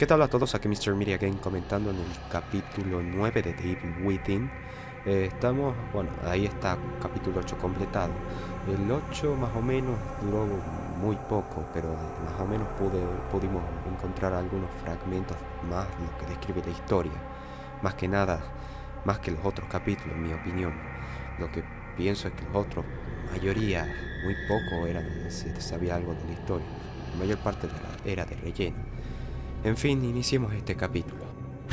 ¿Qué tal a todos? Aquí Mr. Media Game comentando en el capítulo 9 de The Evil Within. Bueno, ahí está capítulo 8 completado. El 8 más o menos duró muy poco, pero más o menos pudimos encontrar algunos fragmentos más lo que describe la historia. Más que nada, más que los otros capítulos, en mi opinión. Lo que pienso es que los otros, mayoría, muy poco se sabía algo de la historia. La mayor parte era de relleno. En fin, iniciemos este capítulo.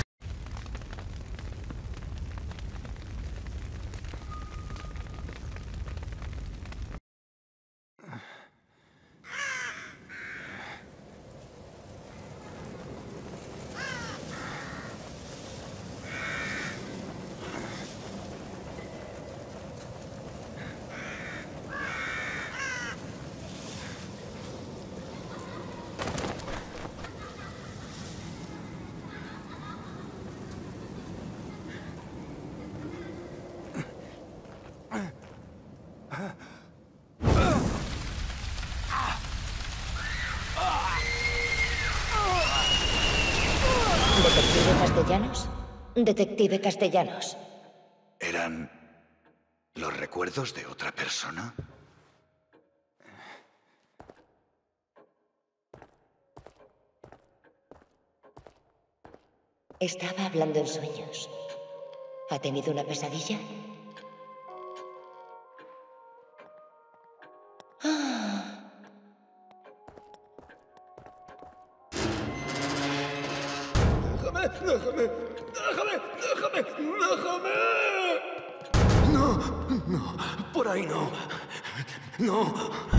¿Detective Castellanos? Detective Castellanos. ¿Eran los recuerdos de otra persona? Estaba hablando en sueños. ¿Ha tenido una pesadilla? ¡Déjame! No, no, por ahí no. No.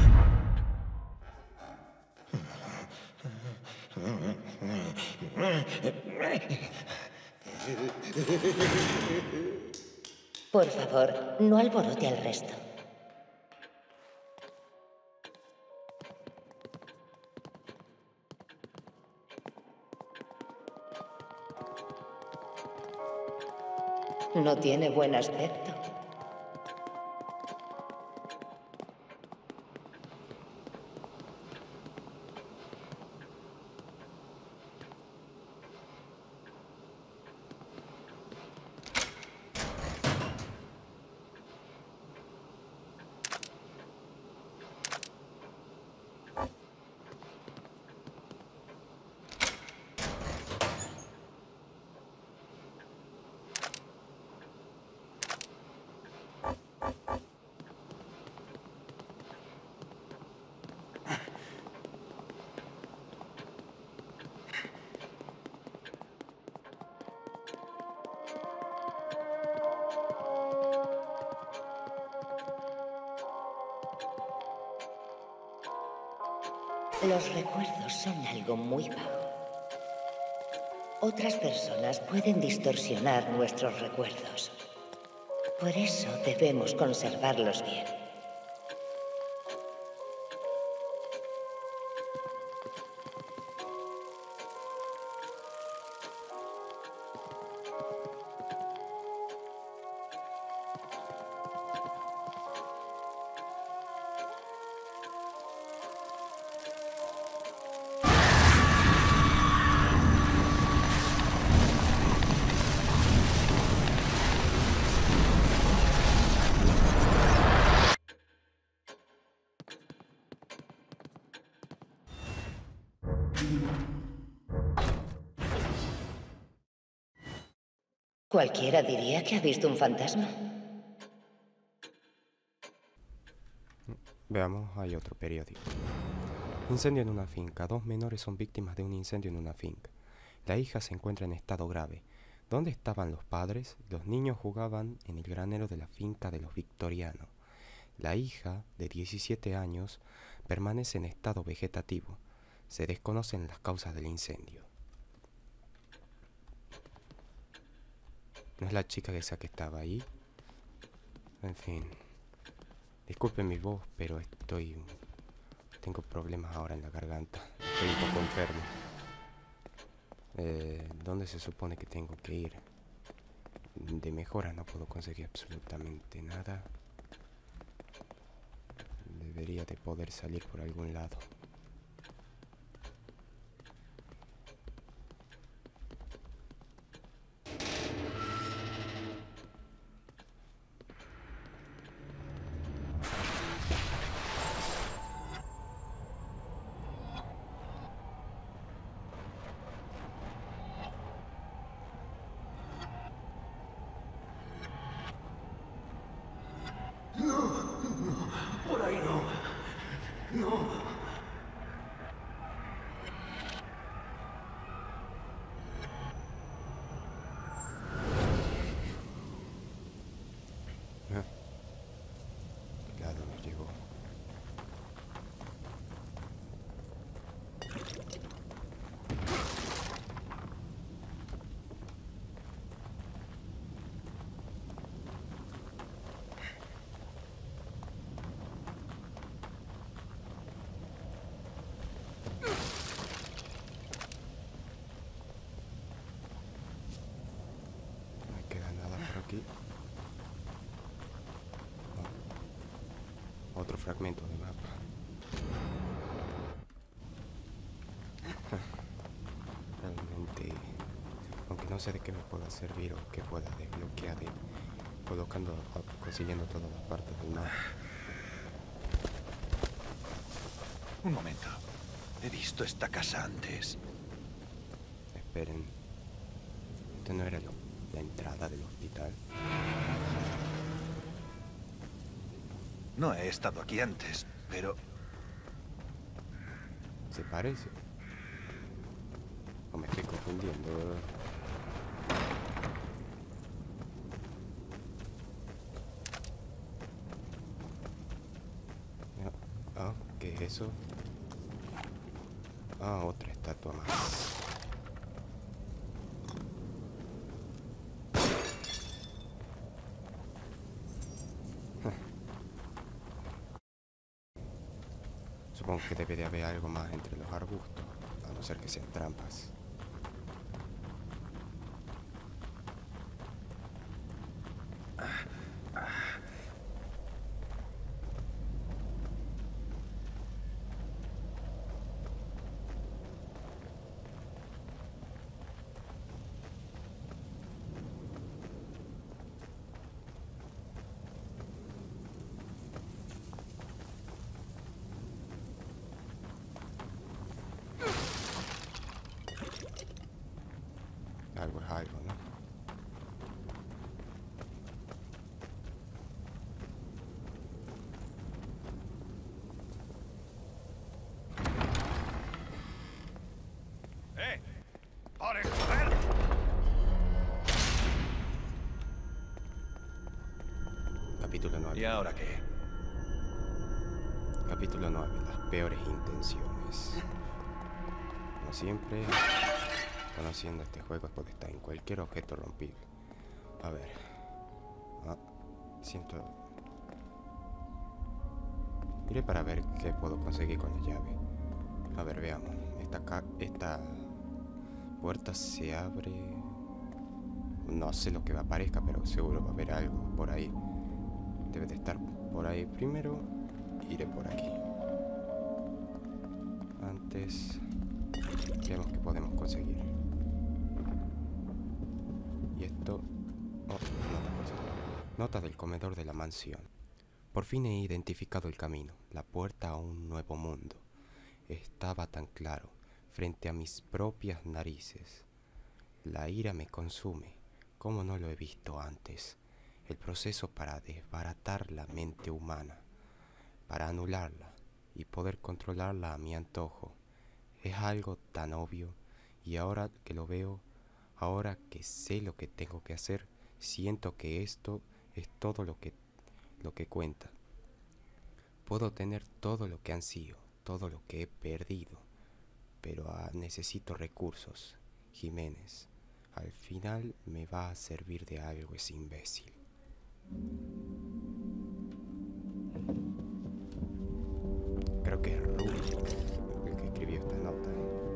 Por favor, no alborote al resto. No tiene buen aspecto. Los recuerdos son algo muy vago. Otras personas pueden distorsionar nuestros recuerdos. Por eso debemos conservarlos bien. Cualquiera diría que ha visto un fantasma. Veamos, hay otro periódico. Incendio en una finca. 2 menores son víctimas de un incendio en una finca. La hija se encuentra en estado grave. ¿Dónde estaban los padres? Los niños jugaban en el granero de la finca de los Victorianos. La hija, de 17 años, permanece en estado vegetativo. Se desconocen las causas del incendio. ¿No es la chica esa que estaba ahí? En fin. Disculpen mi voz, pero tengo problemas ahora en la garganta. Estoy un poco enfermo. ¿Dónde se supone que tengo que ir? De mejora no puedo conseguir absolutamente nada. Debería de poder salir por algún lado. ¿Qué lado nos llegó? No me queda nada por aquí. Otro fragmento de mapa. Realmente, aunque no sé de qué me pueda servir o qué pueda desbloquear consiguiendo todas las partes del mapa. Un momento. He visto esta casa antes. Esperen. ¿Esto no era la entrada del hospital? No he estado aquí antes, pero... ¿Se parece? ¿O me estoy confundiendo? ¿Qué es eso? Otra estatua más. Supongo que debe de haber algo más entre los arbustos, a no ser que sean trampas. Algo es algo, ¿no? ¡Pare, joder! Capítulo 9. ¿Y ahora qué? Capítulo 9. Las peores intenciones. Como siempre, conociendo este juego puede estar en cualquier objeto rompible. A ver. Siento... Iré para ver qué puedo conseguir con la llave. A ver, veamos. Esta puerta se abre... No sé lo que aparezca, pero seguro va a haber algo por ahí. Debe de estar por ahí. Primero iré por aquí. Antes... veamos qué podemos conseguir. Y esto... Nota del comedor de la mansión. Por fin he identificado el camino, la puerta a un nuevo mundo. Estaba tan claro, frente a mis propias narices. La ira me consume, como no lo he visto antes. El proceso para desbaratar la mente humana, para anularla y poder controlarla a mi antojo. Es algo tan obvio, y ahora que lo veo, ahora que sé lo que tengo que hacer, siento que esto es todo lo que cuenta. Puedo tener todo lo que ansío, todo lo que he perdido, pero necesito recursos. Jiménez, al final me va a servir de algo ese imbécil. Creo que es Rubik el que escribió esta nota.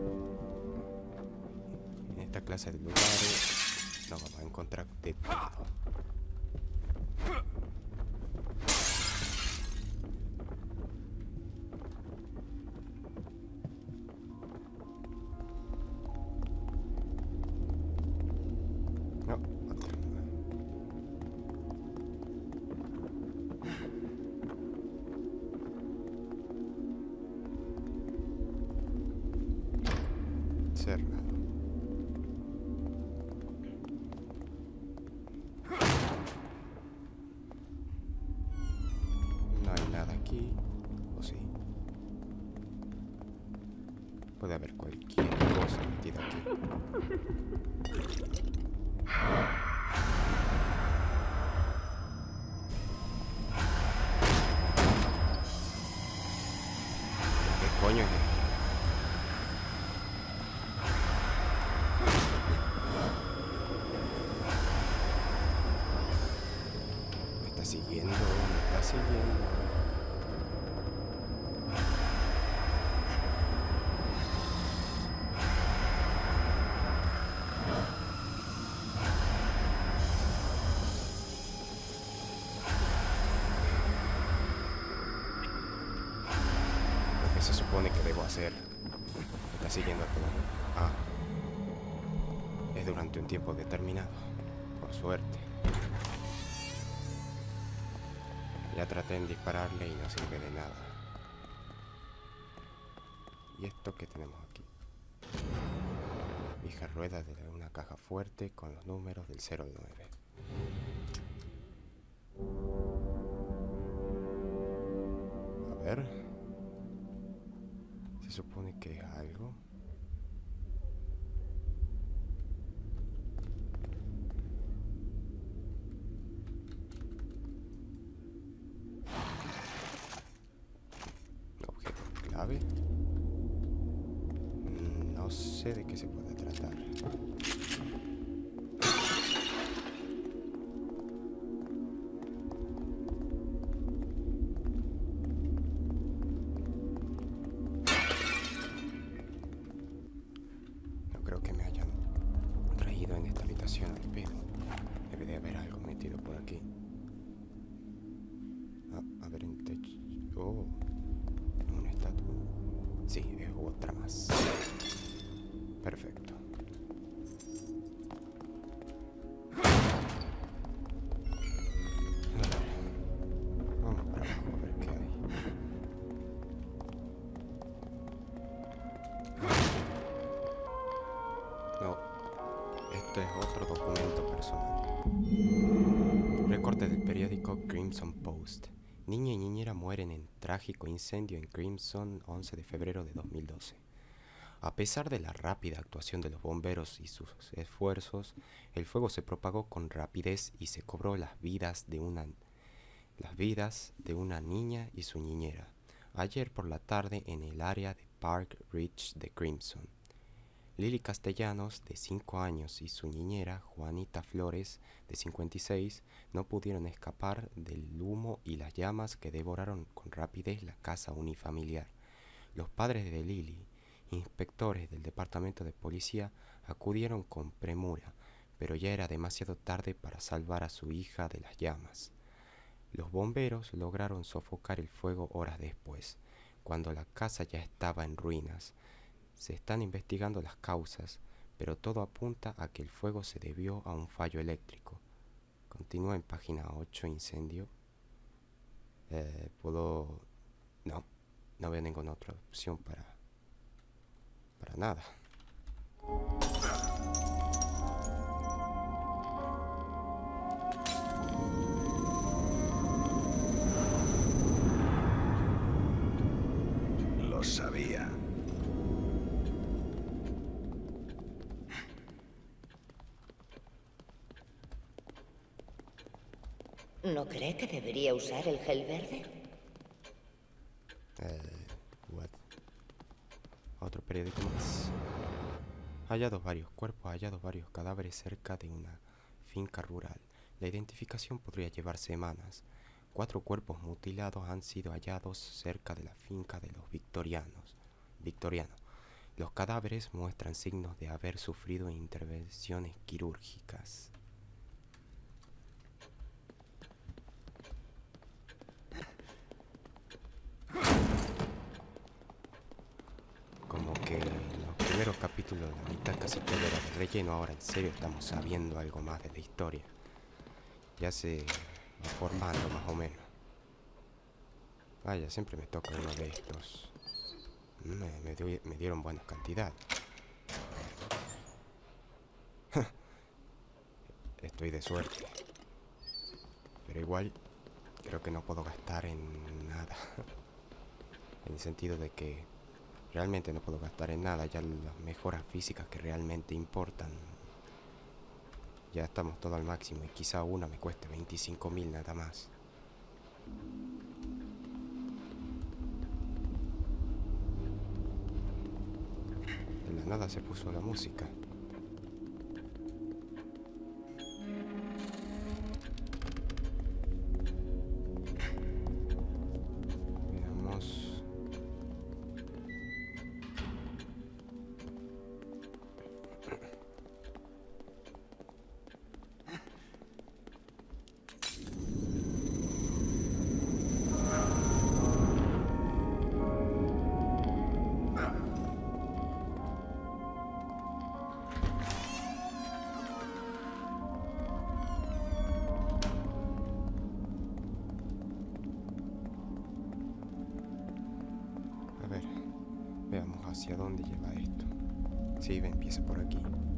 En esta clase de lugares nos vamos a encontrar de todo. No, otra. Cerrado. No hay nada aquí, ¿o sí? Puede haber cualquier cosa metida aquí. ¿Qué coño es esto? Me está siguiendo, me está siguiendo. ¿Qué se supone que debo hacer? Me está siguiendo todo. Ah. Es durante un tiempo determinado. Por suerte. Ya traté de dispararle y no sirve de nada. ¿Y esto qué tenemos aquí? Vieja rueda de una caja fuerte con los números del 0 al 9. A ver. Se supone que es algo. Objeto clave. No sé de qué se puede tratar. No creo que me hayan traído en esta habitación al pedo. Debe de haber algo metido por aquí. A ver en techo. Oh, una estatua. Sí, es otra más. Perfecto. Vamos para abajo a ver qué hay. No, este es otro documento personal. Recorte del periódico Crimson Post. Niña y niñera mueren en trágico incendio en Crimson, 11 de febrero de 2012. A pesar de la rápida actuación de los bomberos y sus esfuerzos, el fuego se propagó con rapidez y se cobró las vidas de una niña y su niñera, ayer por la tarde en el área de Park Ridge de Crimson. Lily Castellanos, de 5 años, y su niñera, Juanita Flores, de 56, no pudieron escapar del humo y las llamas que devoraron con rapidez la casa unifamiliar. Los padres de Lily, inspectores del departamento de policía, acudieron con premura, pero ya era demasiado tarde para salvar a su hija de las llamas. Los bomberos lograron sofocar el fuego horas después, cuando la casa ya estaba en ruinas. Se están investigando las causas, pero todo apunta a que el fuego se debió a un fallo eléctrico. Continúa en página 8, incendio. No veo ninguna otra opción para nada. Lo sabía. ¿No cree que debería usar el gel verde? What? Otro periódico más. Hallados varios cadáveres cerca de una finca rural. La identificación podría llevar semanas. 4 cuerpos mutilados han sido hallados cerca de la finca de los victorianos. Los cadáveres muestran signos de haber sufrido intervenciones quirúrgicas. Como que en los primeros capítulos la mitad casi todo era de relleno, ahora en serio estamos sabiendo algo más de la historia. Ya se va formando más o menos. Vaya, siempre me toca uno de estos. Me dieron buena cantidad. Estoy de suerte. Pero igual creo que no puedo gastar en nada. En el sentido de que Realmente no puedo gastar en nada, ya las mejoras físicas que realmente importan. Ya estamos todo al máximo y quizá una me cueste 25.000 nada más. De la nada se puso la música. Veamos. A ver, veamos hacia dónde lleva esto. Sí, empieza por aquí.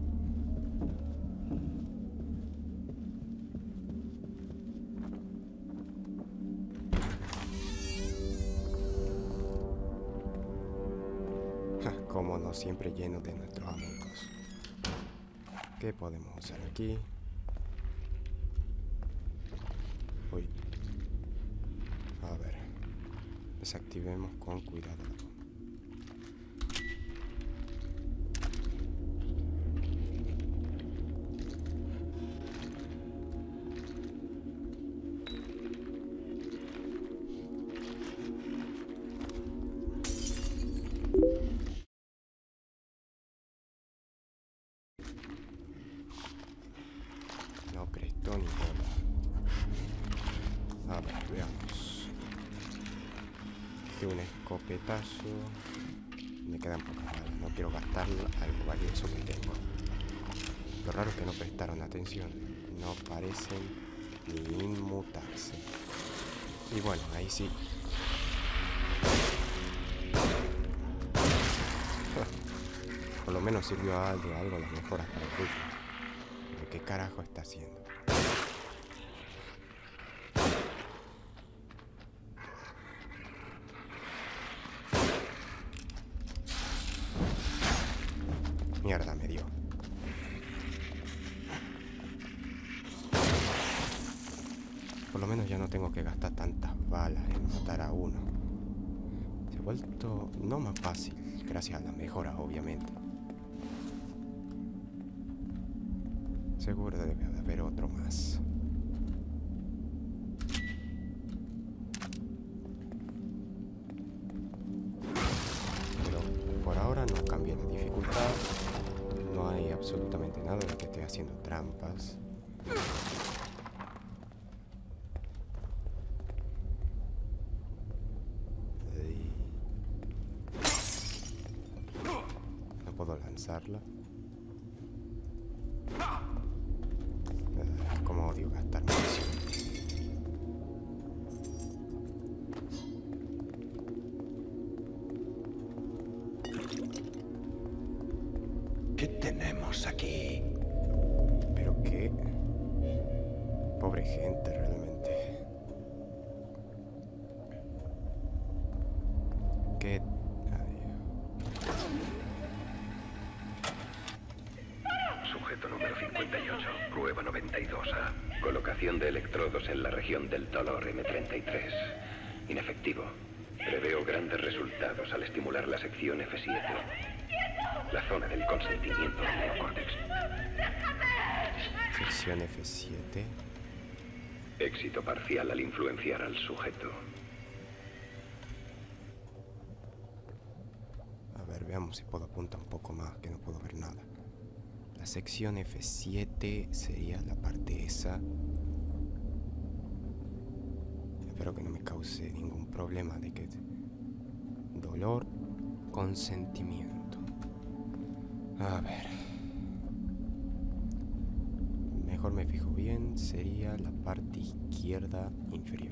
Como no, siempre lleno de nuestros amigos. ¿Qué podemos usar aquí? Uy. A ver. Desactivemos con cuidado. No prestó ni bola. A ver, veamos. De un escopetazo. Me quedan pocas balas. No quiero gastar algo valioso que tengo. Lo raro es que no prestaron atención. No parecen ni inmutarse. Y bueno, ahí sí. Por lo menos sirvió a algo las mejoras para el rifle. Pero ¿qué carajo está haciendo? Mierda, me dio. Por lo menos ya no tengo que gastar tantas balas en matar a uno. Se ha vuelto no más fácil, gracias a las mejoras, obviamente. Seguro debe de haber otro más. Pero por ahora no cambia la dificultad. No hay absolutamente nada de que esté haciendo trampas. No puedo lanzarla. Como odio gastar munición. ¿Qué tenemos aquí? Pero qué... Pobre gente, realmente. Qué... Sujeto número 58, prueba 92A. Colocación de electrodos en la región del dolor M33. Inefectivo. Preveo grandes resultados al estimular la sección F7. La zona del consentimiento del neocórtex. Sección F7. Éxito parcial al influenciar al sujeto. A ver, veamos si puedo apuntar un poco más, que no puedo ver nada. La sección F7 sería la parte esa. Espero que no me cause ningún problema de que... Dolor, consentimiento. A ver. Mejor me fijo bien, sería la parte izquierda inferior.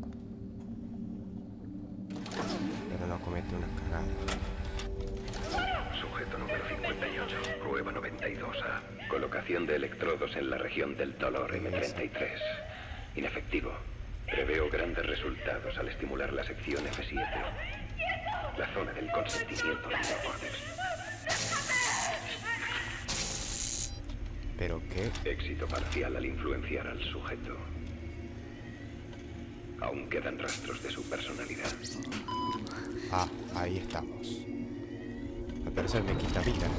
Pero no comete una cagada. Sujeto número 58, prueba 92A. Colocación de electrodos en la región del dolor M33. Inefectivo. Preveo grandes resultados al estimular la sección F7. La zona del consentimiento del neocórtex. ¿Pero qué? Éxito parcial al influenciar al sujeto. Aún quedan rastros de su personalidad. Ah, ahí estamos. Al parecer me quita vida.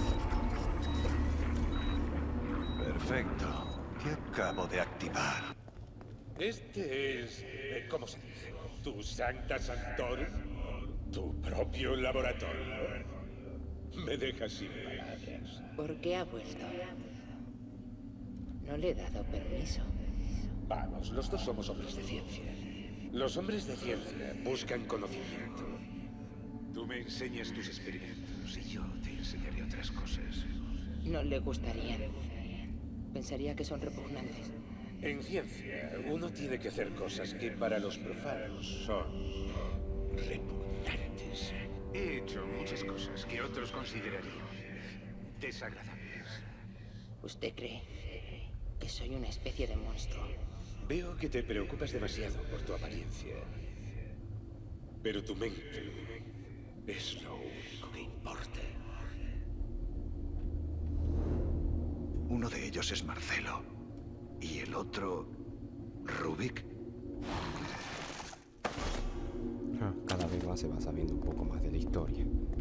Perfecto. ¿Qué acabo de activar? Este es, ¿cómo se dice? ¿Tu Sancta Sanctorum? ¿Tu propio laboratorio? Me dejas sin palabras. ¿Por qué ha vuelto? No le he dado permiso. Vamos, los dos somos hombres de ciencia. Los hombres de ciencia buscan conocimiento. Tú me enseñas tus experimentos y yo te enseñaré otras cosas. No le gustarían. Pensaría que son repugnantes. En ciencia, uno tiene que hacer cosas que para los profanos son repugnantes. He hecho muchas cosas que otros considerarían desagradables. ¿Usted cree que soy una especie de monstruo? Veo que te preocupas demasiado por tu apariencia. Pero tu mente es lo único que importa. Uno de ellos es Marcelo. ¿Y el otro... Rubik? Cada vez más se va sabiendo un poco más de la historia.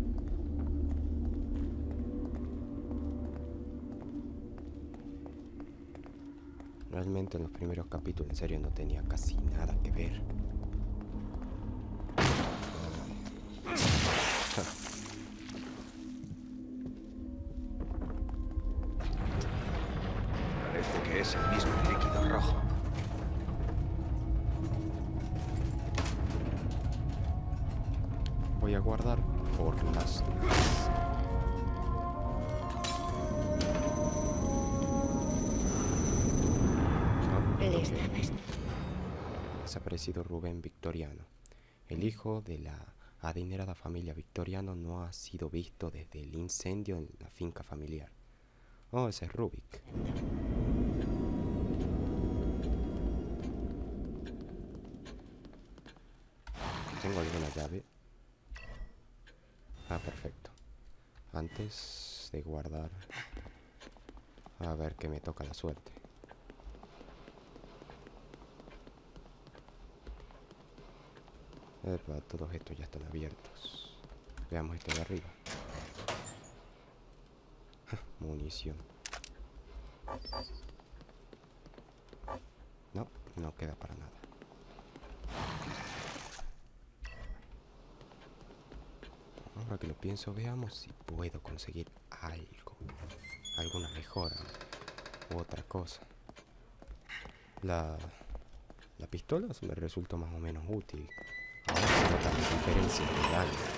Realmente en los primeros capítulos en serio no tenía casi nada que ver. Parece que es el mismo líquido rojo. Voy a guardar por las dudas. Desaparecido Rubén Victoriano. El hijo de la adinerada familia Victoriano no ha sido visto desde el incendio en la finca familiar. Oh, ese es Rubik. ¿Tengo alguna llave? Ah, perfecto. Antes de guardar, a ver que me toca la suerte. Epa, todos estos ya están abiertos. Veamos este de arriba. Munición. No, no queda para nada. Ahora que lo pienso, veamos si puedo conseguir algo. Alguna mejora u otra cosa. La pistola me resultó más o menos útil. Ahora se nota la diferencia de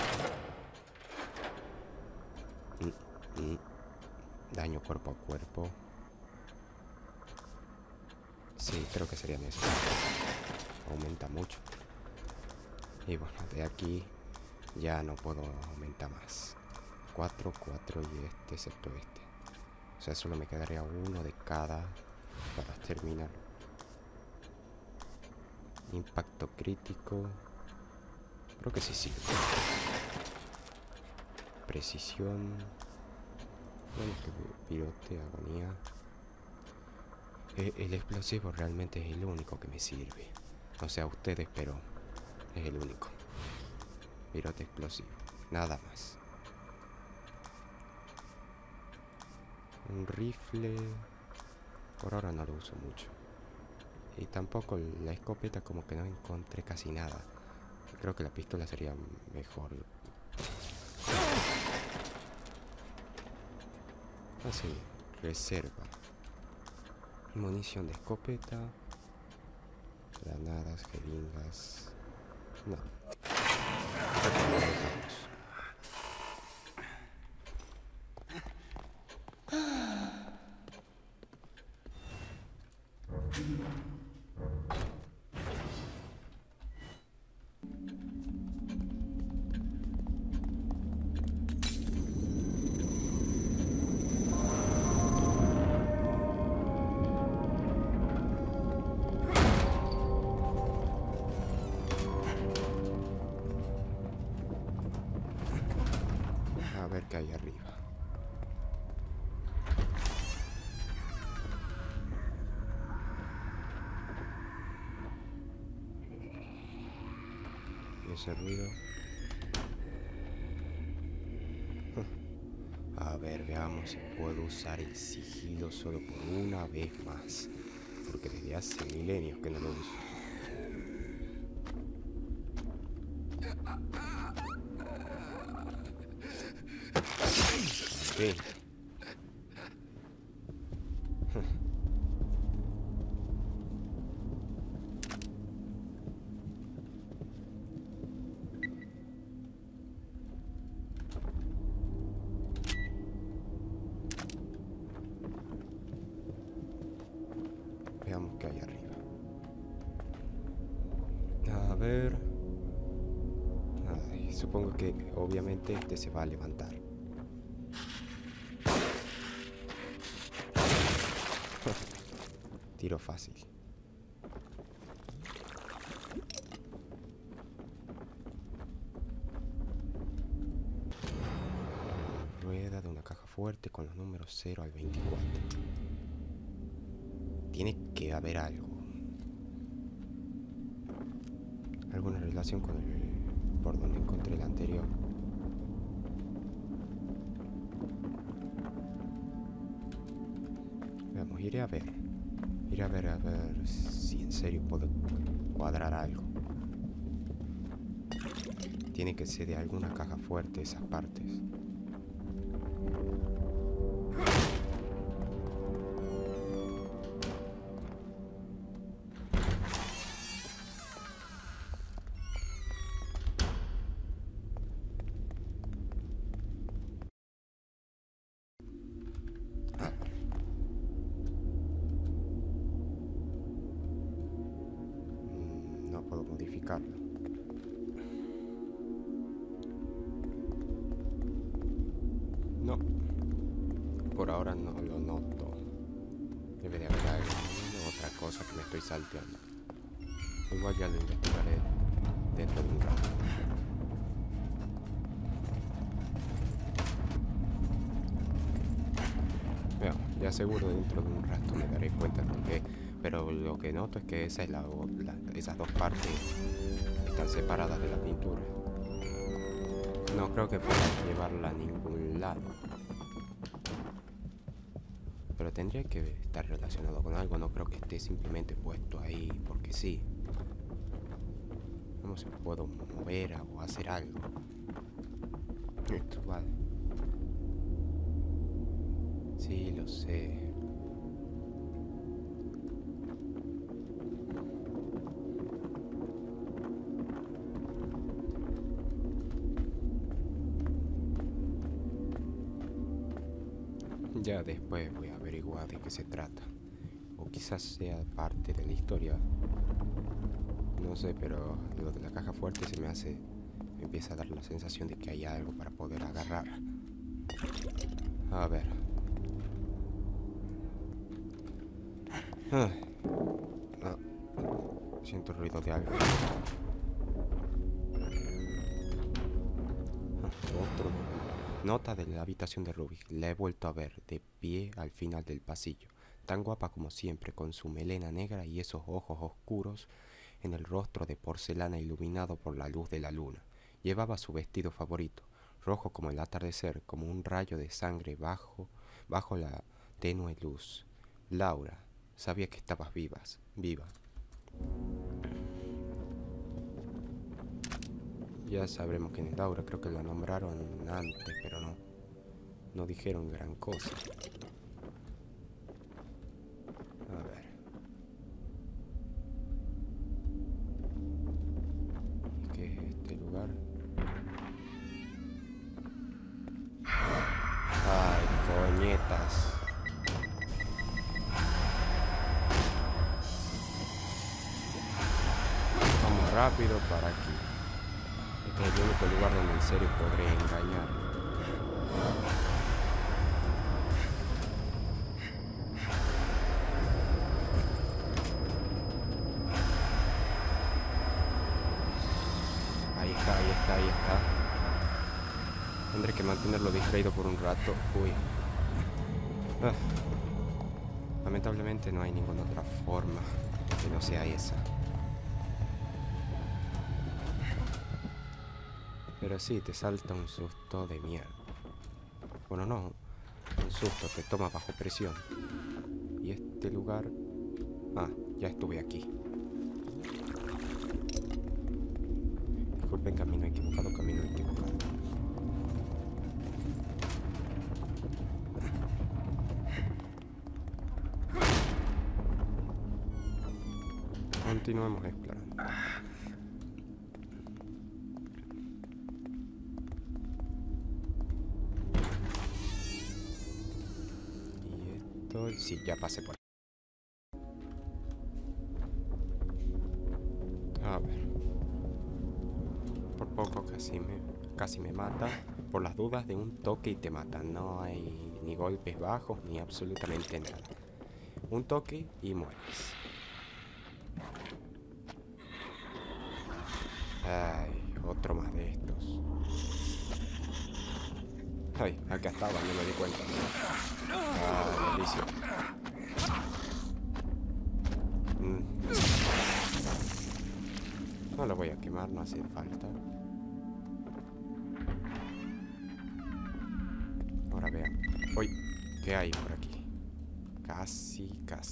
daño. Daño cuerpo a cuerpo. Sí, creo que sería necesario. Aumenta mucho. Y bueno, de aquí ya no puedo aumentar más. 4 y este excepto este. O sea, solo me quedaría uno de cada para terminar. Impacto crítico. Creo que sí sirve. Precisión. Bueno, que pirote, agonía. El explosivo realmente es el único que me sirve. No sé a ustedes, pero es el único. Pirote explosivo. Nada más. Un rifle. Por ahora no lo uso mucho. Y tampoco la escopeta, como que no encontré casi nada. Creo que la pistola sería mejor. Así, reserva. Munición de escopeta. Granadas, jeringas. No. A ver qué hay arriba. Y ese ruido. A ver, veamos si puedo usar el sigilo solo por una vez más. Porque desde hace milenios que no lo uso. Sí. Veamos qué hay arriba. A ver. Ay, supongo que obviamente este se va a levantar. Tiro fácil. Rueda de una caja fuerte con los números 0 al 24. Tiene que haber algo. Alguna relación con el por donde encontré el anterior. Vamos, iré a ver si en serio puedo cuadrar algo. Tiene que ser de alguna caja fuerte esas partes. No puedo modificarlo. No, por ahora no lo noto. Debe de haber otra cosa que me estoy salteando. Igual ya lo investigaré dentro de un rato. Bueno, ya seguro dentro de un rato me daré cuenta de por qué. Pero lo que noto es que esa es esas dos partes están separadas de la pintura. No creo que pueda llevarla a ningún lado. Pero tendría que estar relacionado con algo. No creo que esté simplemente puesto ahí porque sí. No sé si puedo mover o hacer algo. Esto va. Sí, lo sé. Ya después voy a averiguar de qué se trata. O quizás sea parte de la historia. No sé, pero lo de la caja fuerte me empieza a dar la sensación de que hay algo para poder agarrar. A ver. Siento ruido de algo. Otro. Nota de la habitación de Rubik. La he vuelto a ver de pie al final del pasillo. Tan guapa como siempre, con su melena negra y esos ojos oscuros en el rostro de porcelana iluminado por la luz de la luna. Llevaba su vestido favorito, rojo como el atardecer, como un rayo de sangre bajo la tenue luz. Laura, sabía que estabas viva. Ya sabremos quién es Laura. Creo que la nombraron antes, pero no dijeron gran cosa. A ver. ¿Y qué es este lugar? Ay, coñetas. Vamos rápido para aquí. Este es el único lugar donde en serio podré engañar. Ahí está. Tendré que mantenerlo distraído por un rato. Uy. Ah. Lamentablemente no hay ninguna otra forma que no sea esa. Pero sí, te salta un susto de mierda. Bueno, no. Un susto, te toma bajo presión. Y este lugar... Ah, ya estuve aquí. Disculpen, camino equivocado. Continuemos explorando. Y esto... Sí, ya pasé por... A ver. Por poco casi me mata. Por las dudas de un toque y te mata. No hay ni golpes bajos ni absolutamente nada. Un toque y mueres. Ay, otro más de estos. Ay, acá estaba, no me di cuenta. Ah, delicia. No lo voy a quemar, no hace falta. Ahora veamos. Uy, ¿qué hay por aquí? Casi.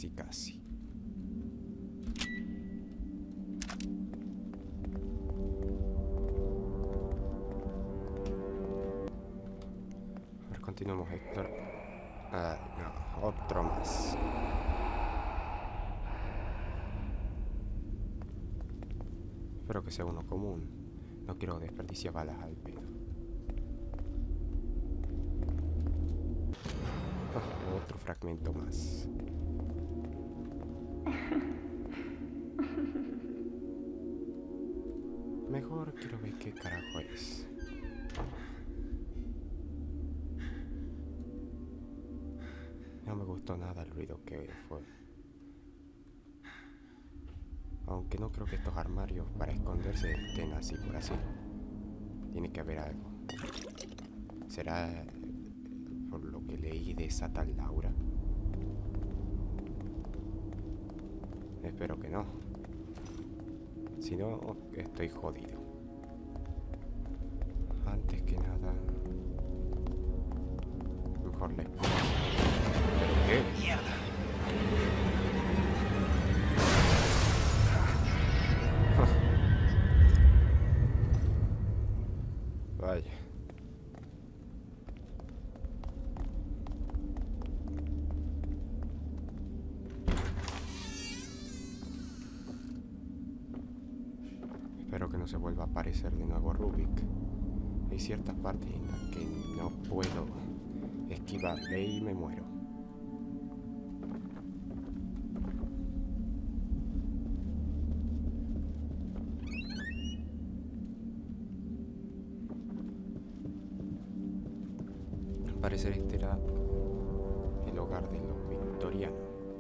A ver, continuamos, Héctor. Ah, no, otro más. Espero que sea uno común. No quiero desperdiciar balas al pedo. Oh, otro fragmento más. Mejor quiero ver qué carajo es. No me gustó nada el ruido que fue. Aunque no creo que estos armarios para esconderse estén así por así. Tiene que haber algo. ¿Será por lo que leí de esa tal Laura? Espero que no. Si no, estoy jodido. Antes que nada... Mejor la exploro. ¿Pero qué? ¡Mierda! Vaya. Espero que no se vuelva a aparecer de nuevo Rubik. Hay ciertas partes en las que no puedo esquivarle y me muero. Al parecer este era el hogar de los victorianos.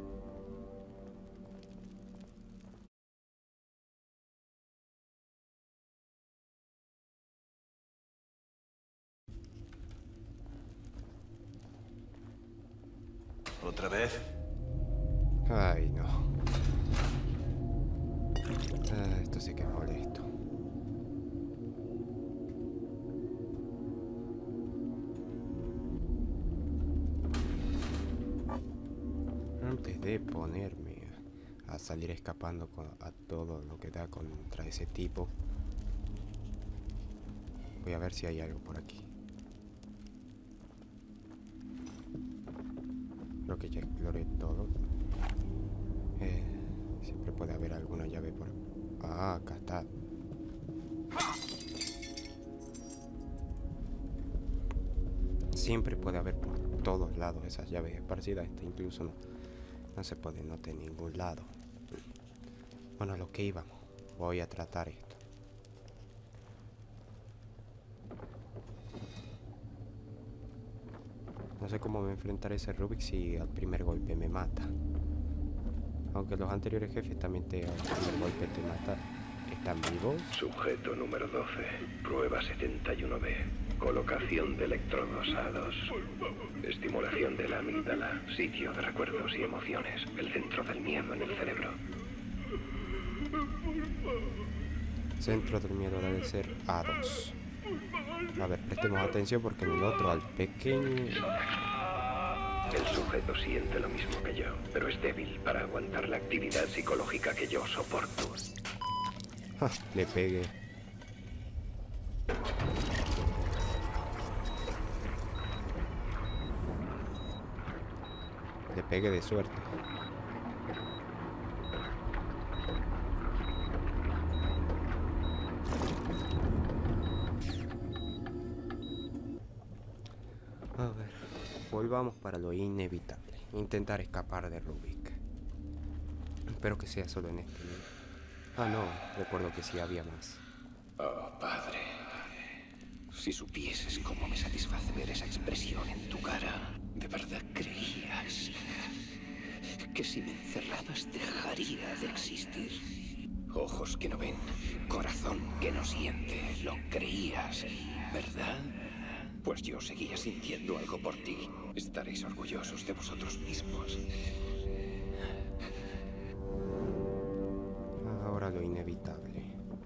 ¿Otra vez? Ay, no. Esto sí que es molesto. Antes de ponerme a salir escapando a todo lo que da contra ese tipo, voy a ver si hay algo por aquí. Creo que ya exploré todo. Siempre puede haber alguna llave por... Ah, acá está. Siempre puede haber por todos lados esas llaves esparcidas. Esta incluso no se puede notar en ningún lado. Bueno, a lo que íbamos. Voy a tratar esto. No sé cómo me enfrentaré a ese Rubik si al primer golpe me mata. Aunque los anteriores jefes también al primer golpe te matan. ¿Están vivos? Sujeto número 12. Prueba 71B. Colocación de electrodos A2. Estimulación de la amígdala, sitio de recuerdos y emociones, el centro del miedo en el cerebro. Centro del miedo debe ser A2. A ver, prestemos atención porque en el otro, al pequeño... El sujeto siente lo mismo que yo, pero es débil para aguantar la actividad psicológica que yo soporto. Le pegué. Le pegué de suerte. A ver, volvamos para lo inevitable. Intentar escapar de Rubik. Espero que sea solo en este nivel. Ah, no, recuerdo que sí había más. Oh, padre. Si supieses cómo me satisface ver esa expresión en tu cara. ¿De verdad creías que si me encerrabas dejaría de existir? Ojos que no ven, corazón que no siente. Lo creías, ¿verdad? Pues yo seguía sintiendo algo por ti. Estaréis orgullosos de vosotros mismos. Ahora lo inevitable.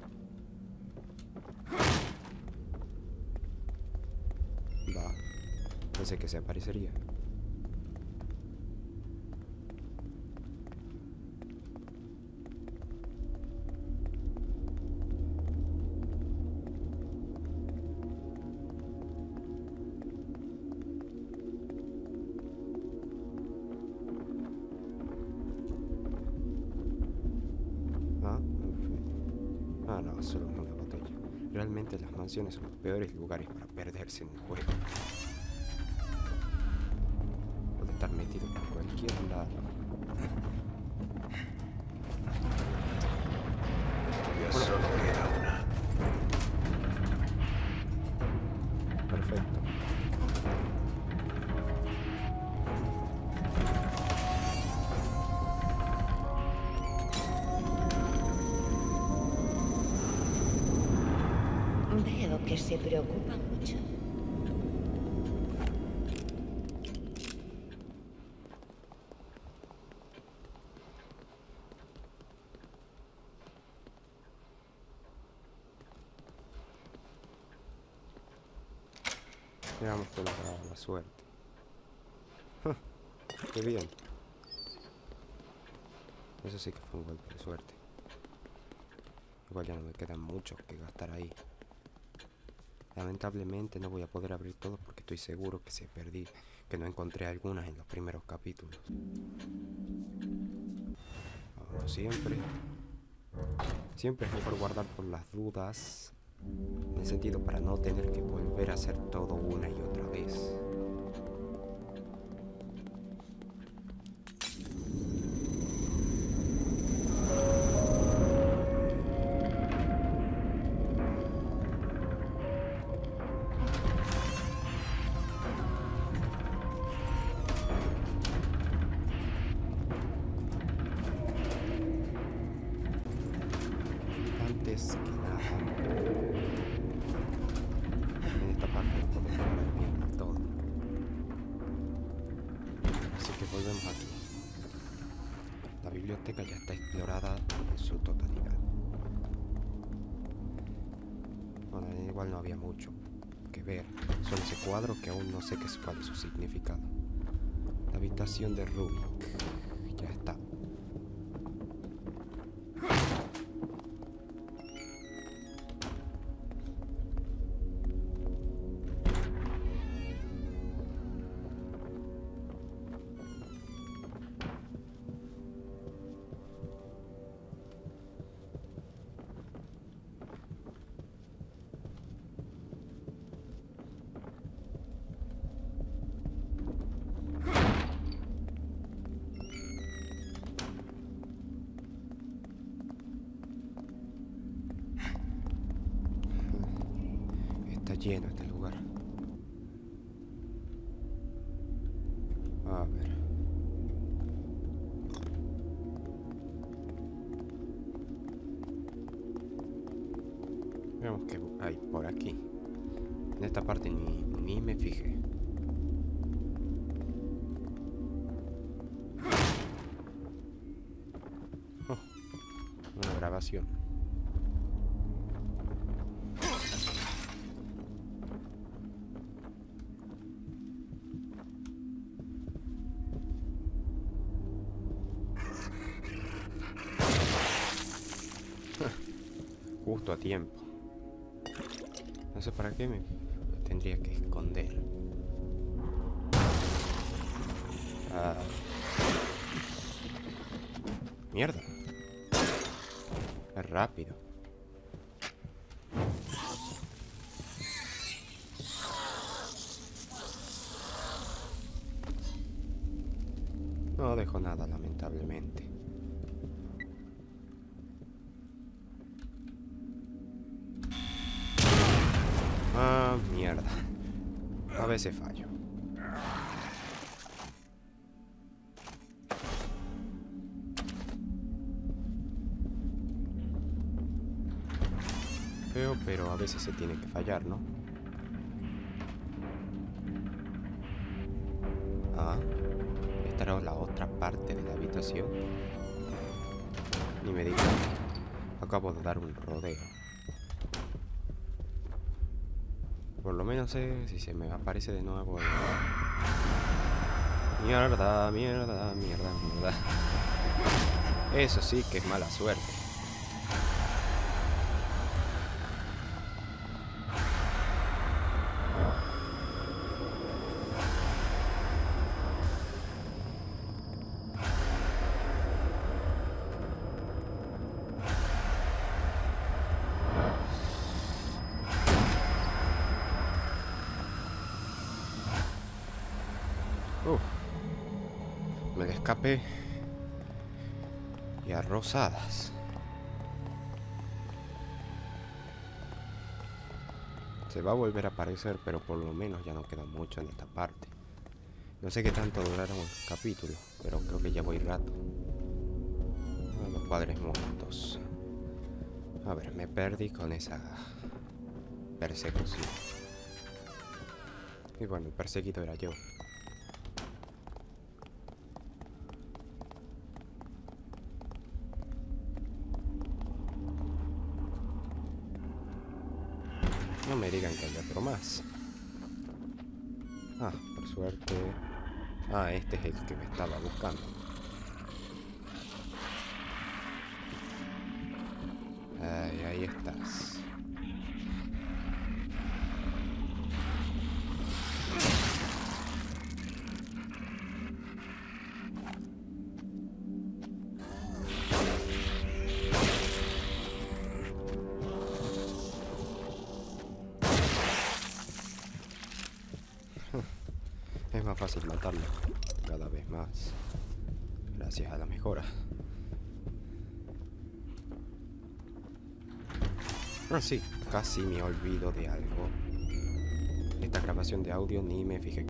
Va. Pensé que se aparecería. Ah, no, solo una botella. Realmente las mansiones son los peores lugares para perderse en el juego. Puede estar metido por cualquier lado. Ya solo queda una. Perfecto. Veo que se preocupa mucho. Veamos con la suerte. Qué bien. Eso sí que fue un golpe de suerte. Igual ya no me quedan muchos que gastar ahí. Lamentablemente no voy a poder abrir todos porque estoy seguro que que no encontré algunas en los primeros capítulos. Como siempre es mejor guardar por las dudas, en el sentido para no tener que volver a hacer todo una y otra vez. Antes que nada, en esta parte no podemos parar bien del todo. Así que volvemos aquí. La biblioteca ya está explorada en su totalidad. Bueno, igual no había mucho que ver. Solo ese cuadro que aún no sé cuál es su significado. La habitación de Rubik. Ya está. Está lleno este lugar. A ver. Veamos qué hay por aquí. En esta parte ni me fijé. Oh, una grabación. Justo a tiempo. No sé para qué me tendría que esconder. Ah. Mierda. Es rápido. No dejo nada, lamentablemente. Ah, mierda. A veces fallo. Feo, pero a veces se tiene que fallar, ¿no? Ah, esta era la otra parte de la habitación. Ni me digas. Acabo de dar un rodeo. Por lo menos sé si se me aparece de nuevo. Mierda, mierda, mierda, mierda. Eso sí que es mala suerte. Me escapé. Y a rosadas. Se va a volver a aparecer, pero por lo menos ya no queda mucho en esta parte. No sé qué tanto durará un capítulo, pero creo que ya voy rato. Los padres muertos. A ver, me perdí con esa persecución. Y bueno, el perseguido era yo. No me digan que hay otro más. Ah, por suerte. Ah, este es el que me estaba buscando. Ay, ahí estás. Es más fácil matarlo cada vez más, gracias a la mejora. Ah, sí, casi me olvido de algo. Esta grabación de audio ni me fijé.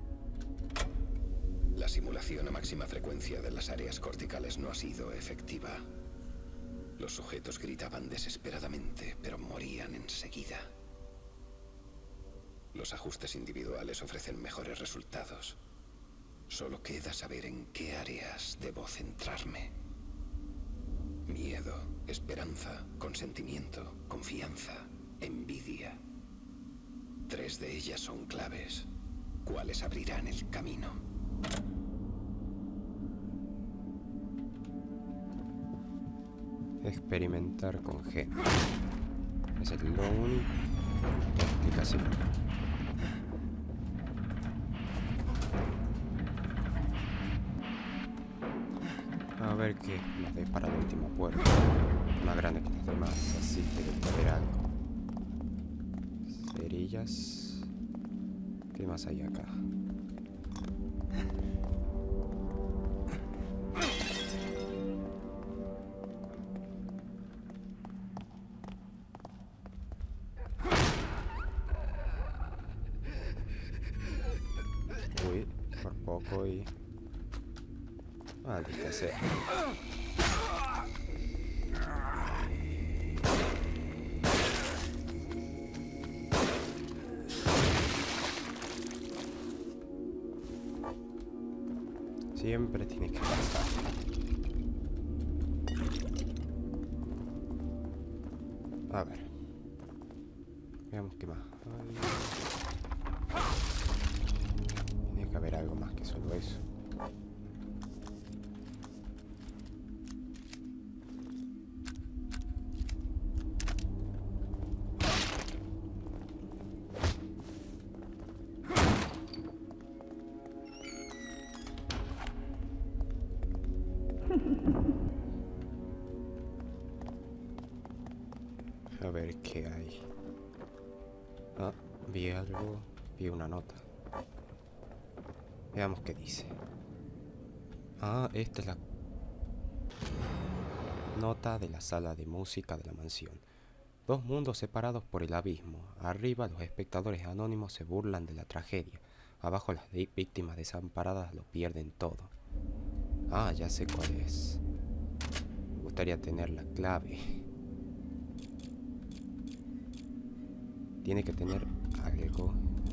La simulación a máxima frecuencia de las áreas corticales no ha sido efectiva. Los sujetos gritaban desesperadamente, pero morían enseguida. Los ajustes individuales ofrecen mejores resultados. Solo queda saber en qué áreas debo centrarme. Miedo, esperanza, consentimiento, confianza, envidia. 3 de ellas son claves. ¿Cuáles abrirán el camino? Experimentar con G. Es lo único. Explicación. A ver qué nos depara la última puerta. Más grande que las demás, así que debe haber algo. Cerillas. ¿Qué más hay acá? Uy, por poco y... Maldita sea. Siempre tiene que pasar. A ver. Veamos qué más. Tiene que haber algo más que solo eso. A ver qué hay. Ah, vi algo. Vi una nota. Veamos qué dice. Ah, esta es la nota de la sala de música de la mansión. Dos mundos separados por el abismo. Arriba los espectadores anónimos se burlan de la tragedia. Abajo las víctimas desamparadas lo pierden todo. Ah, ya sé cuál es. Me gustaría tener la clave. Tiene que tener algo.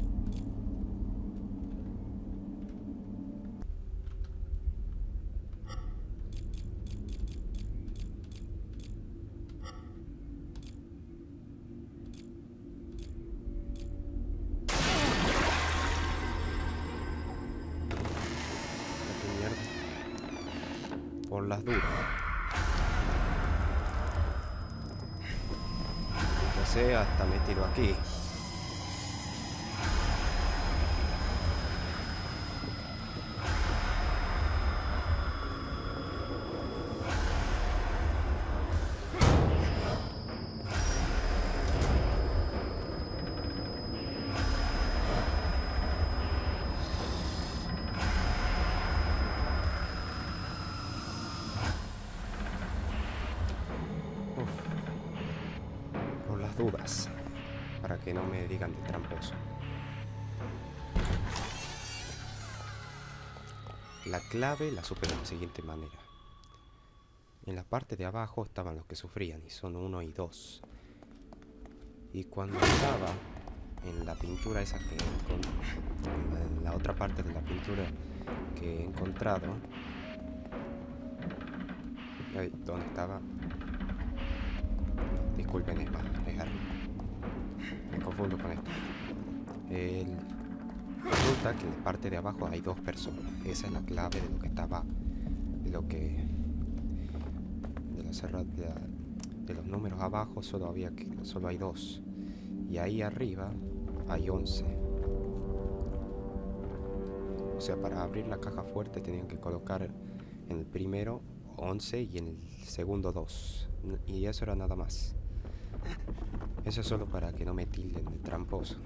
¿Qué mierda? Por las dudas. Sea está metido aquí. Dudas, para que no me digan de tramposo. La clave la supe de la siguiente manera. En la parte de abajo estaban los que sufrían, y son 1 y 2. Y cuando estaba en la pintura esa que en la otra parte de la pintura que he encontrado, ¿dónde estaba? Disculpen, es arriba. Me confundo con esto. Resulta que en la parte de abajo hay 2 personas. Esa es la clave de lo que estaba. De lo que. De los números abajo solo hay 2. Y ahí arriba hay 11. O sea, para abrir la caja fuerte tenían que colocar en el primero 11 y en el segundo 2. Y eso era nada más. Eso es solo para que no me tilden de tramposo.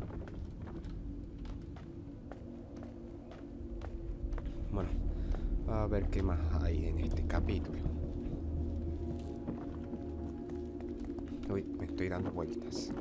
Bueno, a ver qué más hay en este capítulo. Uy, me estoy dando vueltas.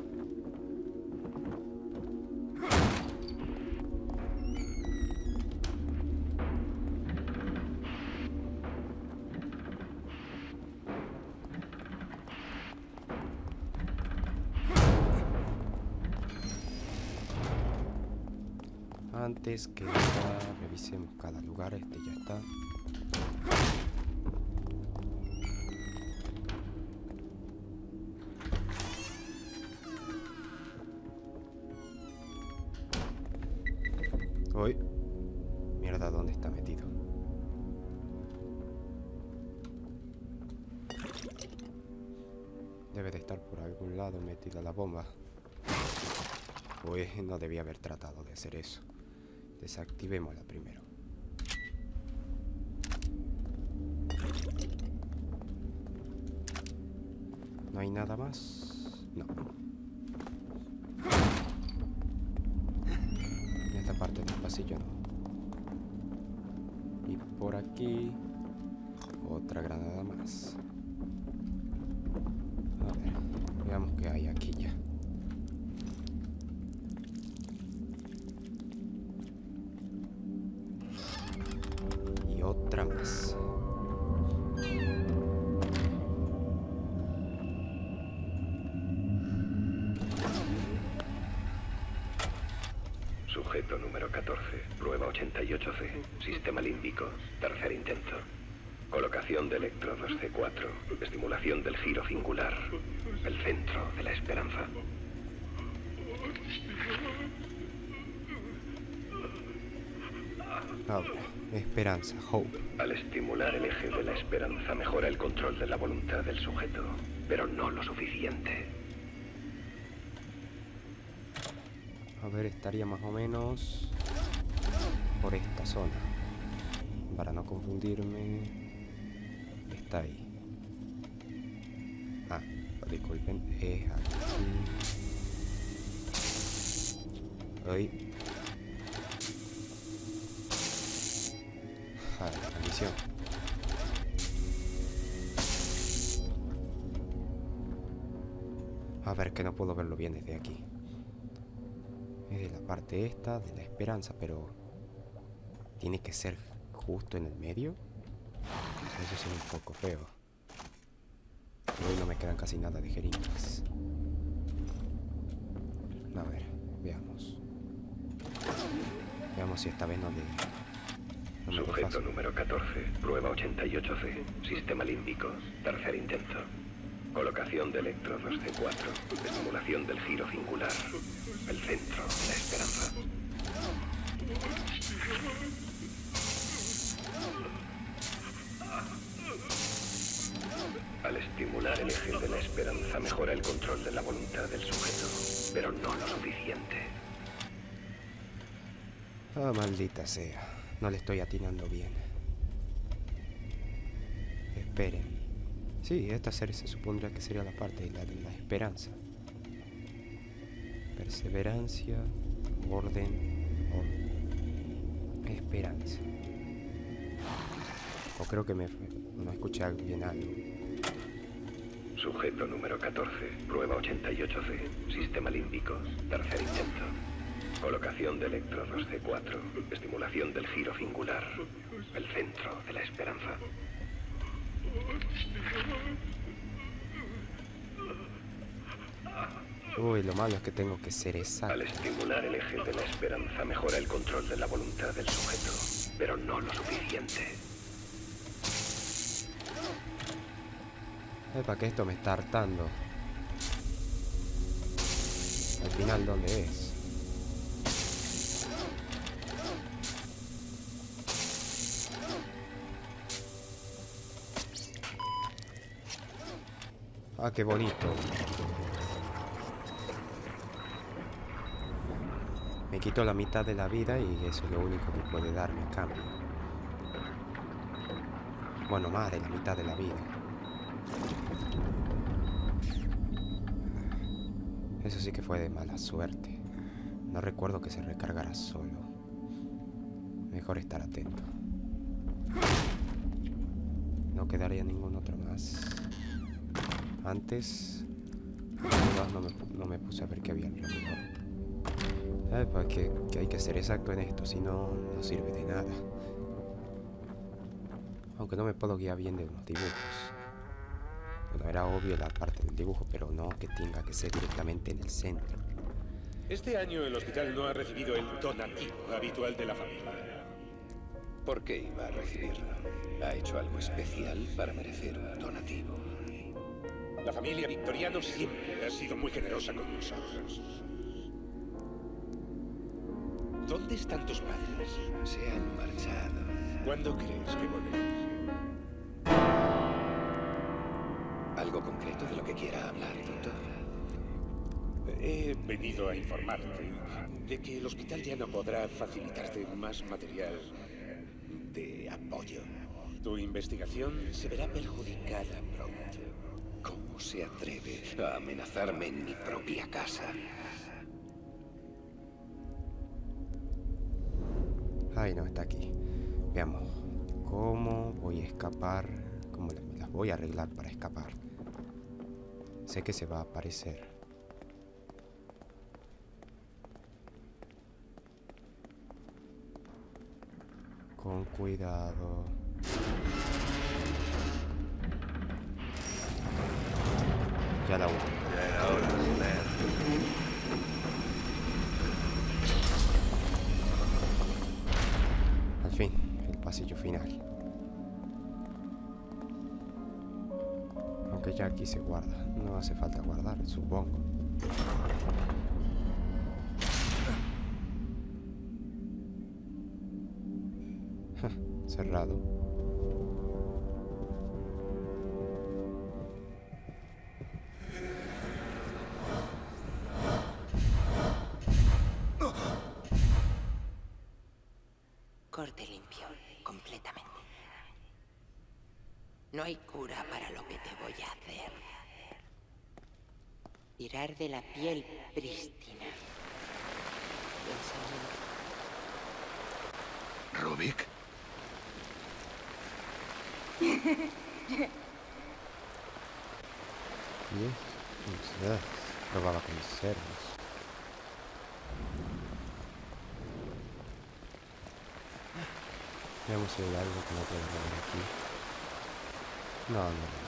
Antes que nada, revisemos cada lugar. Este ya está. Uy, mierda, ¿dónde está metido? Debe de estar por algún lado metida la bomba. Uy, no debía haber tratado de hacer eso. Desactivémosla primero. ¿No hay nada más? No. En esta parte del pasillo no. Y por aquí otra granada más. A ver, veamos qué hay aquí ya. Otra más. Sujeto número 14, prueba 88C, sistema límbico, tercer intento. Colocación de electrodos C4, estimulación del giro cingular, el centro de la esperanza. Ahora, esperanza, hope. Al estimular el eje de la esperanza mejora el control de la voluntad del sujeto, pero no lo suficiente. A ver, estaría más o menos por esta zona. Para no confundirme, está ahí. Ah, disculpen, es aquí. Ahí. Maldición. A ver, que no puedo verlo bien desde aquí. Es de la parte esta, de la esperanza, pero tiene que ser justo en el medio. Eso es un poco feo. Hoy no me quedan casi nada de jeringas. A ver, veamos. Veamos si esta vez no me Sujeto número 14, prueba 88C, sistema límbico, tercer intento. Colocación de electrodos C4, estimulación del giro cingular, el centro de la esperanza. Al estimular el eje de la esperanza mejora el control de la voluntad del sujeto, pero no lo suficiente. Ah, maldita sea. No le estoy atinando bien. Esperen. Sí, esta serie se supondría que sería la parte de la esperanza. Perseverancia, orden, esperanza. O creo que no escuché bien algo. Sujeto número 14, prueba 88C, sistema límbico, tercer intento. Colocación de electrodos C4, estimulación del giro cingular, el centro de la esperanza. Uy, lo malo es que tengo que ser exacto. Al estimular el eje de la esperanza mejora el control de la voluntad del sujeto, pero no lo suficiente. ¿Para qué esto me está hartando? Al final, ¿dónde es? Ah, qué bonito. Me quito la mitad de la vida y eso es lo único que puede darme a cambio. Bueno, más de la mitad de la vida. Eso sí que fue de mala suerte. No recuerdo que se recargara solo. Mejor estar atento. No quedaría ningún otro más. Antes no me puse a ver qué había alrededor. Pues que hay que ser exacto en esto, si no, no sirve de nada. Aunque no me puedo guiar bien de los dibujos. Bueno, era obvio la parte del dibujo, pero no que tenga que ser directamente en el centro. Este año el hospital no ha recibido el donativo habitual de la familia. ¿Por qué iba a recibirlo? ¿Ha hecho algo especial para merecer un donativo? La familia Victoriano siempre ha sido muy generosa con nosotros. ¿Dónde están tus padres? Se han marchado. ¿Cuándo crees que volverán? ¿Algo concreto de lo que quiera hablar, doctor? He venido a informarte de que el hospital ya no podrá facilitarte más material de apoyo. Tu investigación se verá perjudicada pronto. ¿Cómo se atreve a amenazarme en mi propia casa? Ay, no, está aquí. Veamos. ¿Cómo voy a escapar? ¿Cómo me las voy a arreglar para escapar? Sé que se va a aparecer. Con cuidado. Ya la última. Ya era hora, Blair. fin, el pasillo final. Aunque ya aquí se guarda, no hace falta guardar, supongo. Cerrado. Corte limpio, completamente. No hay cura para lo que te voy a hacer. Tirar de la piel prístina. ¿Rubik? Bien, probaba con cerdos. Veamos si hay algo que no puedo ver aquí. No.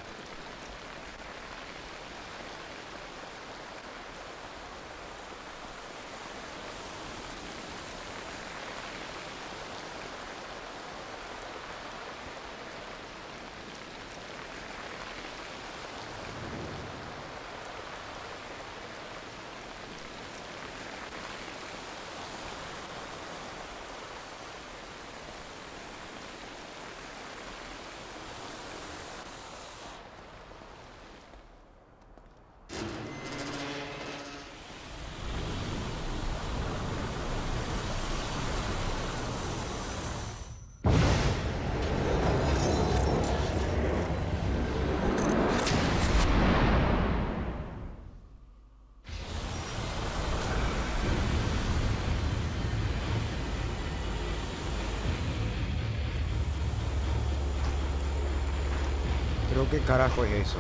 Pero ¿qué carajo es eso?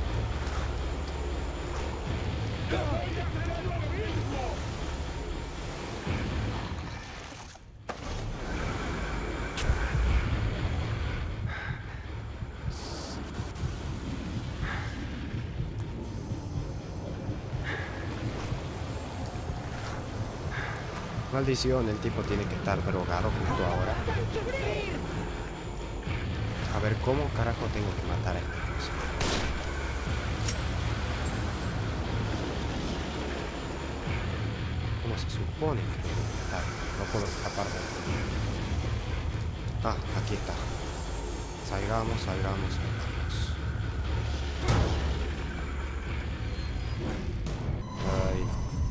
Maldición, el tipo tiene que estar drogado justo ahora. A ver, ¿cómo carajo tengo que matar a esta cosa? ¿Cómo se supone que tengo que matar? No puedo escapar de esto. Ah, aquí está. Salgamos. Ay.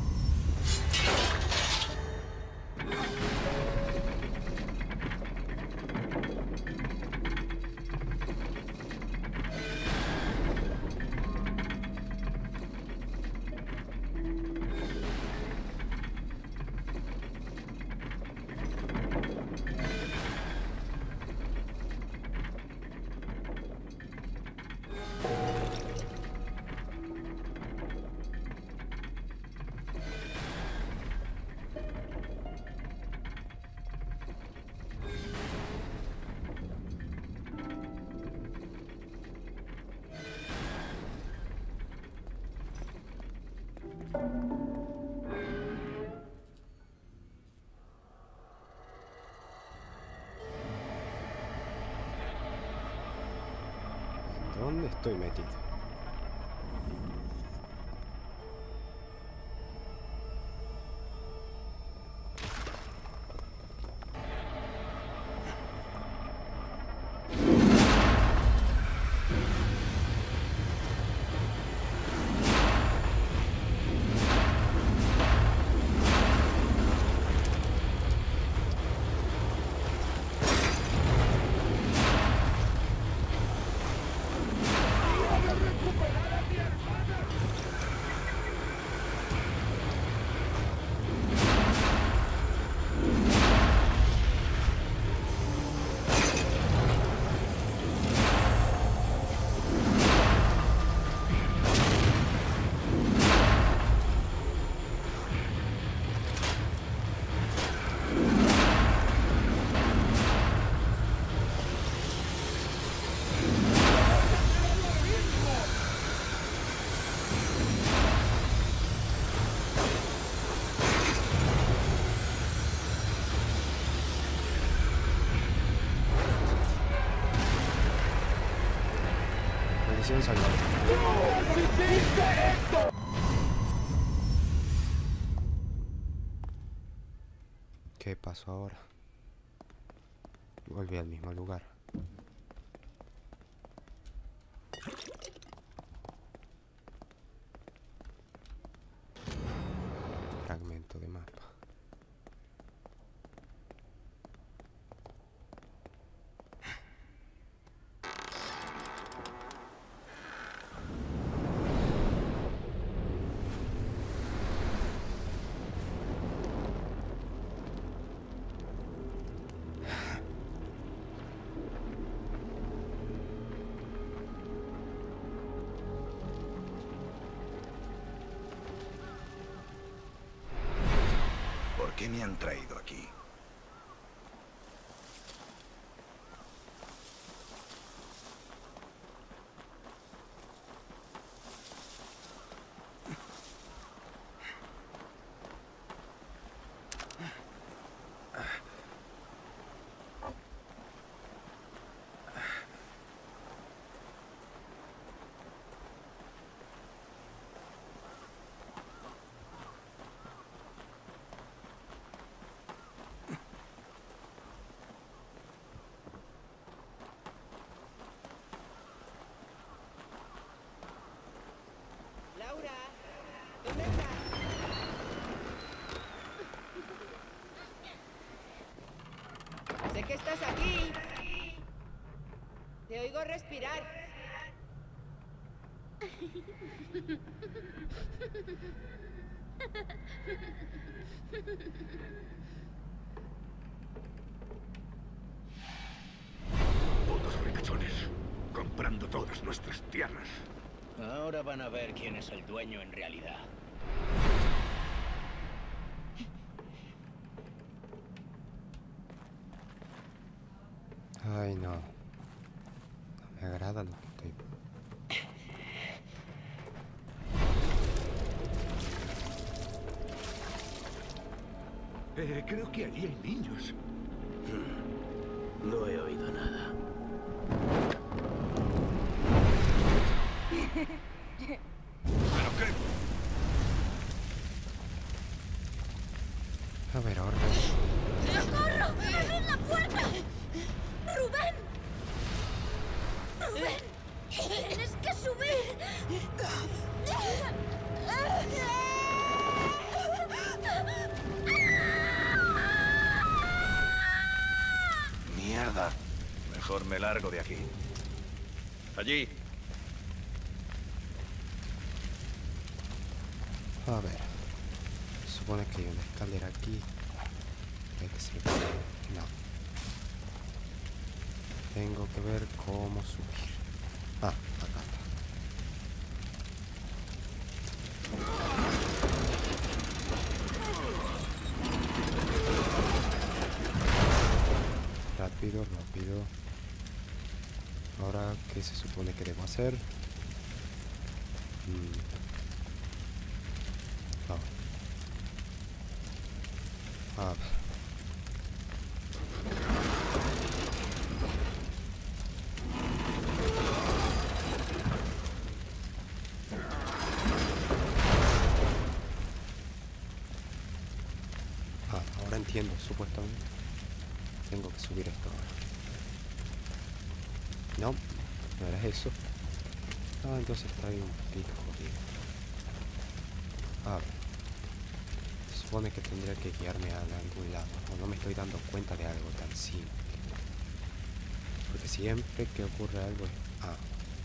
¿Dónde estoy metido? Misión salvada. ¿Qué pasó ahora? Volví al mismo lugar. Fragmento de mapa. ¿Por qué me han traído aquí? Laura, ¿dónde estás? Sé que estás aquí. Te oigo respirar. Putos ricachones, comprando todas nuestras tierras. Ahora van a ver quién es el dueño en realidad. Ay, no. No me agrada lo que estoy... Creo que allí hay niños. No he oído nada. ¿Pero qué? A ver, ahora... ¡Socorro! ¡Abrid la puerta! ¡Rubén! ¡Rubén! ¡Tienes que subir! Mierda. Mejor me largo de aquí. Allí. A ver. Se supone que hay una escalera aquí. Hay que ser... No. Tengo que ver cómo subir. Ah, acá está. Rápido, rápido. Ahora, ¿qué se supone que debo hacer? A ver. Ahora entiendo, supuestamente. Tengo que subir esto ahora. No, no era eso. Ah, entonces está ahí un poquito jodido. A ver. Se supone que tendría que guiarme a algún lado. O no me estoy dando cuenta de algo tan simple. Porque siempre que ocurre algo es... Ah.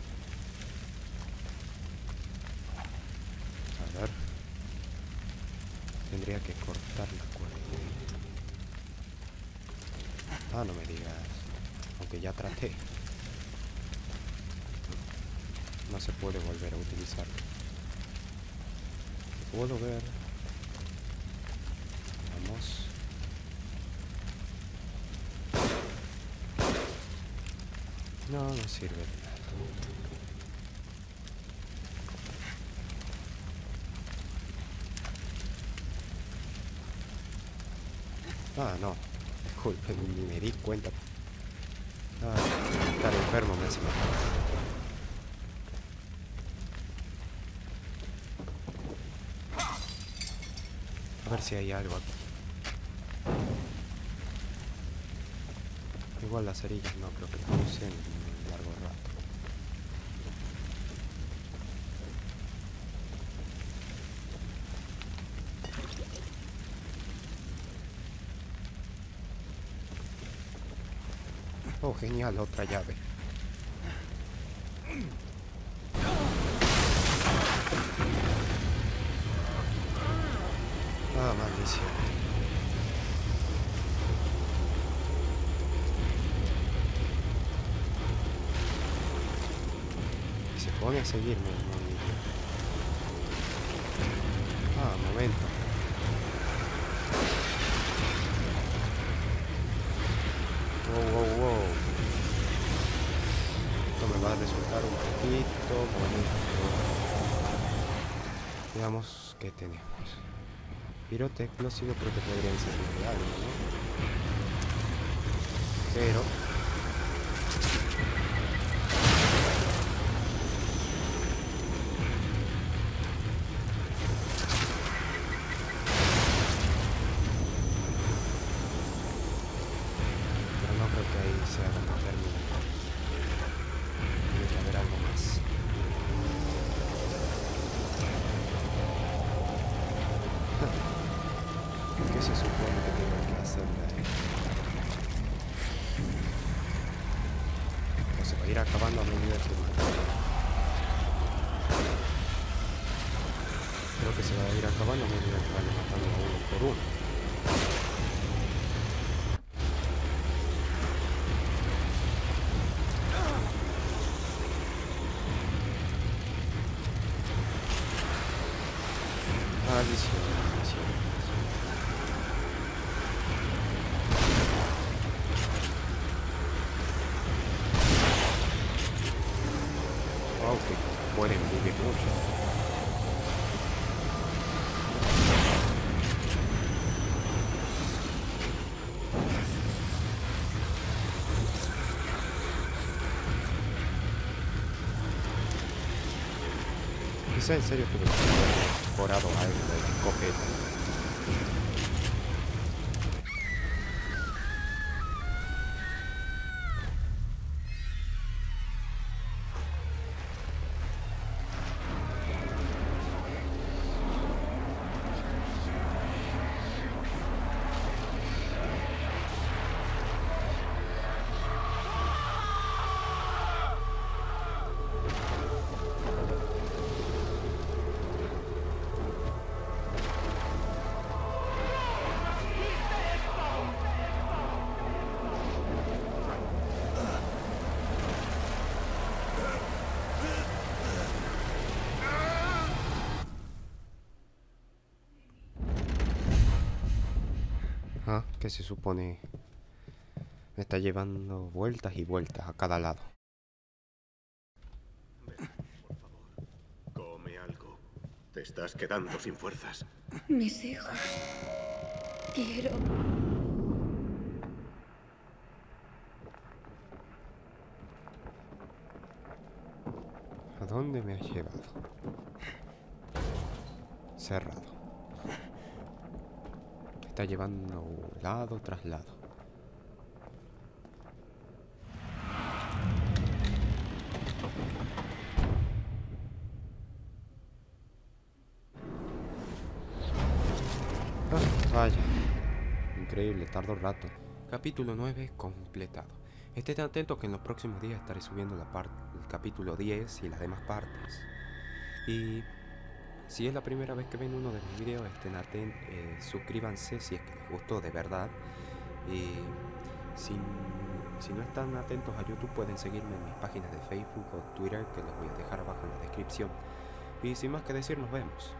A ver. Tendría que cortar la cuerda. Ah, no me digas. Aunque ya traté. No se puede volver a utilizarlo. Puedo ver. Vamos. No, no sirve de nada. Ah, no. Disculpen, ni me di cuenta. Ah, estar enfermo me hace mal. A ver si hay algo aquí. Igual las cerillas no creo que las use en un largo rato. Oh, genial, otra llave. Ah, maldición. Y se pone a seguirme, muy... Ah, momento. Wow. Esto me va a resultar un poquito bonito. Veamos qué tenemos. Pirote explosivo creo que podrían servir de algo, ¿no? Pero... no creo que ahí sea donde termine. Tiene que haber algo más. ¿Qué se supone que tengo que hacer de ahí? O se va a ir acabando a medida que mata. Creo que se va a ir acabando a medida que vaya matando a uno por uno. Maldición. Wow, que pueden vivir mucho. Quizá en serio tuve que haber mejorado algo de la escopeta. Que se supone me está llevando vueltas y vueltas a cada lado. Por favor, come algo. Te estás quedando sin fuerzas. Mis hijos. Quiero... ¿A dónde me has llevado? Cerrado. Está llevando lado tras lado. Ah, vaya. Increíble, tardó rato. Capítulo 9 completado. Estén atentos que en los próximos días estaré subiendo el capítulo 10 y las demás partes. Y... si es la primera vez que ven uno de mis videos, estén atentos, suscríbanse si es que les gustó de verdad. Y si no están atentos a YouTube, pueden seguirme en mis páginas de Facebook o Twitter, que les voy a dejar abajo en la descripción. Y sin más que decir, nos vemos.